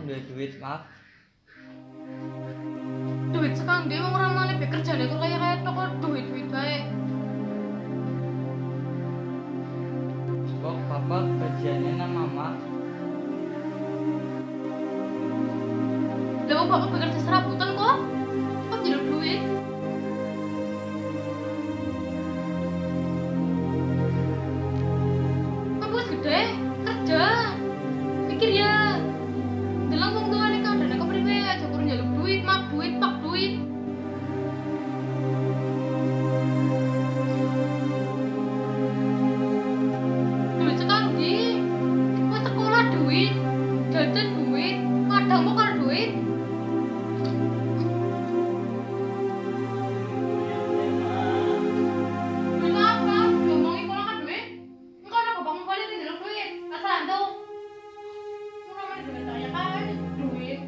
duwe duit, Mak. Duit sekarang dia mau ramane be kerjane kok kayak toko duit-duit bae. Kok papa kerjanya nang mama? Lah bapak bekerja serabutan kok. Kok jadi duit? Kok bos gede kerja. Pikir ya. Delang wong tuane kadane kok priwe aja kurang njaluk duit, mak duit, pak duit. Duit sekarang di kok sekolah duit, jajan duit, kadang mau kalau duit. Duit apa? Ngomongin kalau kan duit. Engkau ada bapak mau balik tinggal duit. Asal tuh. Mau namanya duit aja kan duit.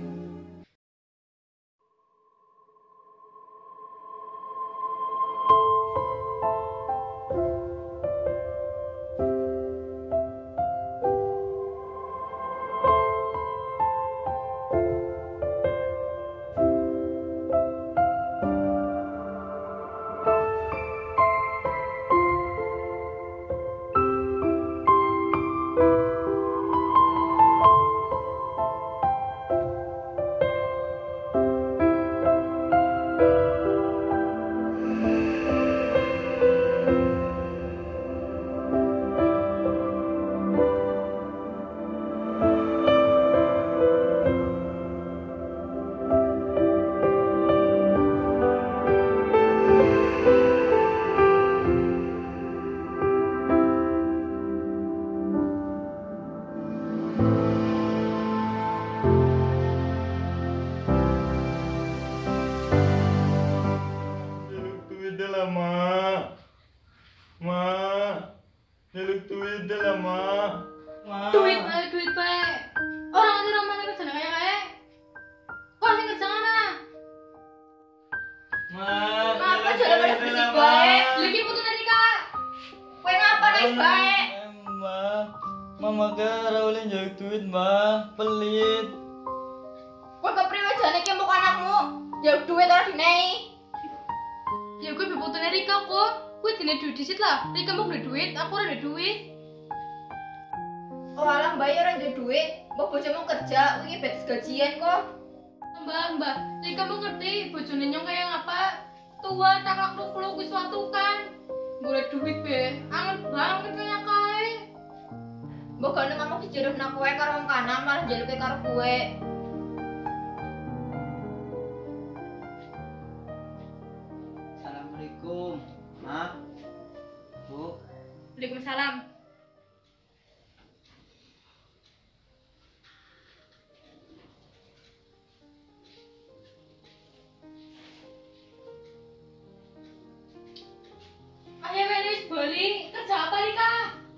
Jaluk duit dah lah, Mak. Mak, jaluk duit dah lah, Mak. Mak. Duit bae. Orang di rumah kerjane kayak kok sing kerja mana? Mak, Ngapa jaluk jalan pada duit dah bersih lah, bae? Mak. Lagi putu dari Kak. Kowe ngapa nangis bae? Mak, Mama gara oleh jaluk duit, Mak. Pelit. Kowe kepriwe jane ki mbok anakmu? Ya duit ora dinei. Ya kowe beputune Rika kok. Kowe dine duit disit lah. Rika mau beli duit, aku ora ada duit. Oh alah mbak ya ora ada duit. Mbok bojomu kerja, iki betes gajian kok. Mbak, Rika mau ngerti bojone nyong kayak ngapa? Tua taklak lu wis watu kan. Boleh duit be. Anget banget kayak kae. Mbok gak ngomong dijodohna kowe karo wong kanan malah jaluke karo kowe. Assalamualaikum, Mak. Bu. Waalaikumsalam. Ayo wis bali, kerja apa Rika?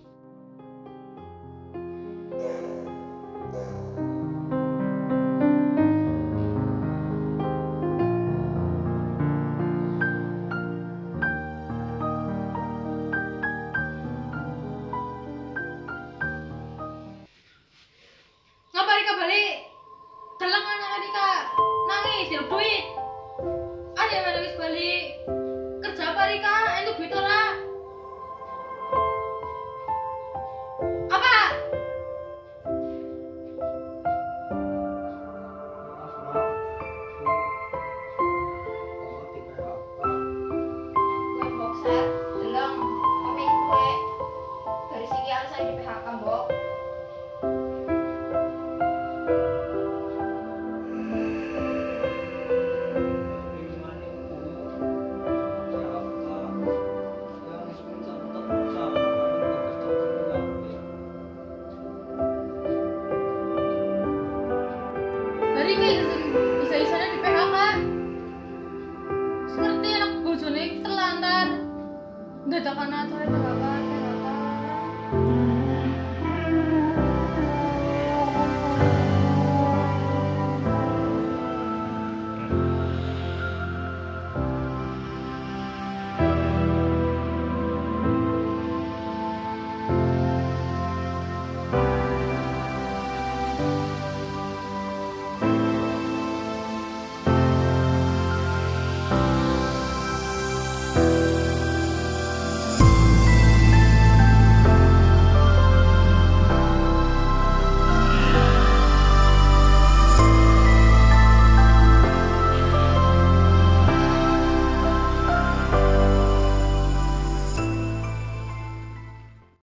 Ngapa Rika balik? Deleng anak Rika. Nangis, jaluk duit. Ayo wis balik. Kerja apa Rika? Entuk duit ora? Apa? Kowe boxer, deleng, kopi kowe. Dari sini alasan di PHK, Mbok. Dari bisa-bisanya di PHK. Ngerti anak bojone telantar. Dadakan acara PHK.